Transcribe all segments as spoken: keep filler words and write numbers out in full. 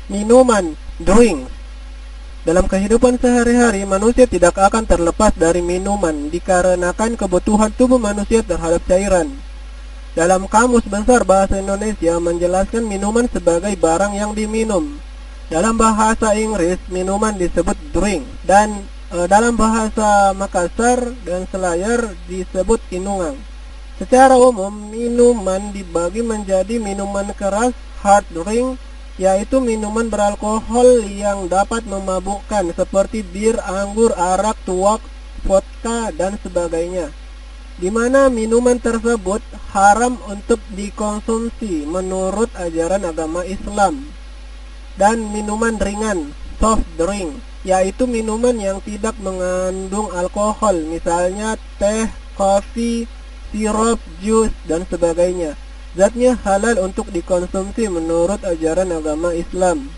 Minuman, drink. Dalam kehidupan sehari-hari, manusia tidak akan terlepas dari minuman dikarenakan kebutuhan tubuh manusia terhadap cairan. Dalam Kamus Besar Bahasa Indonesia menjelaskan minuman sebagai barang yang diminum. Dalam bahasa Inggris, minuman disebut drink, dan e, dalam bahasa Makassar dan Selayar disebut inungan. Secara umum, minuman dibagi menjadi minuman keras, hard drink, yaitu minuman beralkohol yang dapat memabukkan seperti bir, anggur, arak, tuak, vodka, dan sebagainya, di mana minuman tersebut haram untuk dikonsumsi menurut ajaran agama Islam. Dan minuman ringan, soft drink, yaitu minuman yang tidak mengandung alkohol, misalnya teh, kopi, sirup, jus, dan sebagainya. Zatnya halal untuk dikonsumsi menurut ajaran agama Islam.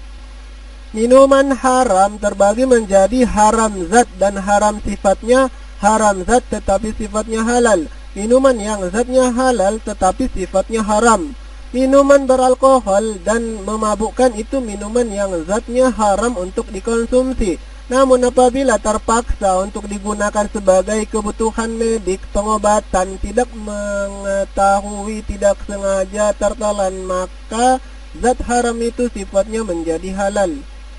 Minuman haram terbagi menjadi haram zat dan haram sifatnya. Haram zat tetapi sifatnya halal. Minuman yang zatnya halal tetapi sifatnya haram. Minuman beralkohol dan memabukkan itu minuman yang zatnya haram untuk dikonsumsi. Namun apabila terpaksa untuk digunakan sebagai kebutuhan medik, pengobatan, tidak mengetahui, tidak sengaja tertelan, maka zat haram itu sifatnya menjadi halal.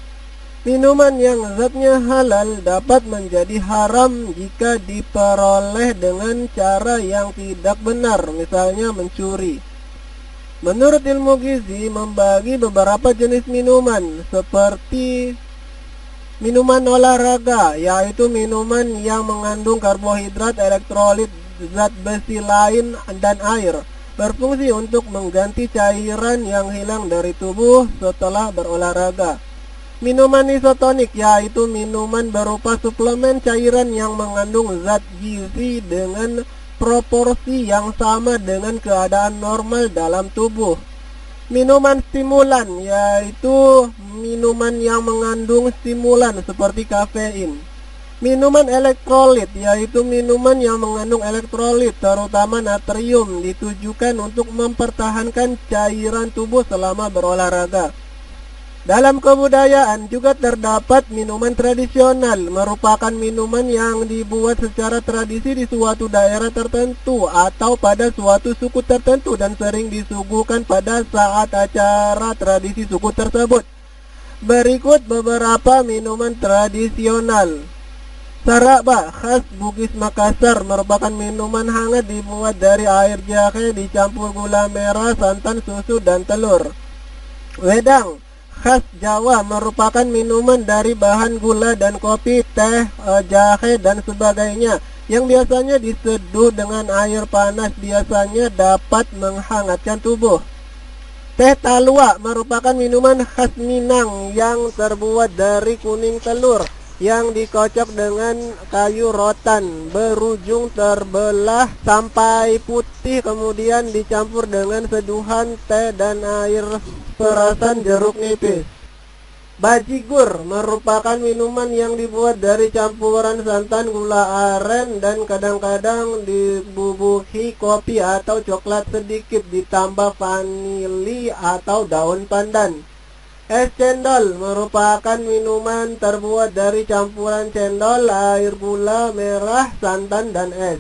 Minuman yang zatnya halal dapat menjadi haram jika diperoleh dengan cara yang tidak benar, misalnya mencuri. Menurut ilmu gizi membagi beberapa jenis minuman seperti minuman olahraga, yaitu minuman yang mengandung karbohidrat, elektrolit, zat besi lain, dan air, berfungsi untuk mengganti cairan yang hilang dari tubuh setelah berolahraga. Minuman isotonik, yaitu minuman berupa suplemen cairan yang mengandung zat gizi dengan proporsi yang sama dengan keadaan normal dalam tubuh. Minuman stimulan, yaitu minuman yang mengandung stimulan seperti kafein. Minuman elektrolit, yaitu minuman yang mengandung elektrolit terutama natrium, ditujukan untuk mempertahankan cairan tubuh selama berolahraga. Dalam kebudayaan juga terdapat minuman tradisional, merupakan minuman yang dibuat secara tradisi di suatu daerah tertentu atau pada suatu suku tertentu dan sering disuguhkan pada saat acara tradisi suku tersebut. Berikut beberapa minuman tradisional. Saraba, khas Bugis Makassar, merupakan minuman hangat dibuat dari air jahe dicampur gula merah, santan, susu, dan telur. Wedang, khas Jawa, merupakan minuman dari bahan gula dan kopi, teh, jahe, dan sebagainya yang biasanya diseduh dengan air panas, biasanya dapat menghangatkan tubuh. Teh talua merupakan minuman khas Minang yang terbuat dari kuning telur yang dikocok dengan kayu rotan berujung terbelah sampai putih, kemudian dicampur dengan seduhan teh dan air perasan jeruk nipis. Bajigur merupakan minuman yang dibuat dari campuran santan, gula aren, dan kadang-kadang dibubuhi kopi atau coklat sedikit ditambah vanili atau daun pandan. Es cendol merupakan minuman terbuat dari campuran cendol, air gula merah, santan, dan es.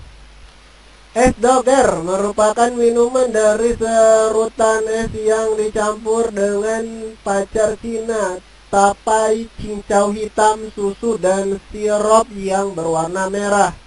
Es doger merupakan minuman dari serutan es yang dicampur dengan pacar Cina, tapai, cincau hitam, susu, dan sirup yang berwarna merah.